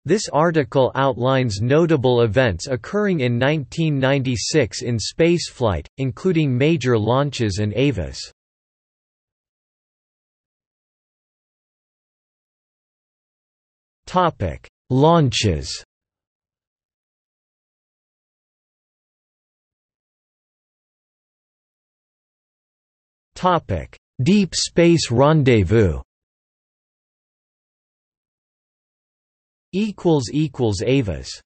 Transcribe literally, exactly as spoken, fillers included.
This article outlines notable events occurring in nineteen ninety-six in spaceflight, including major launches and A V As. Topic: Launches. Topic: Deep Space Rendezvous. Equals equals A V As.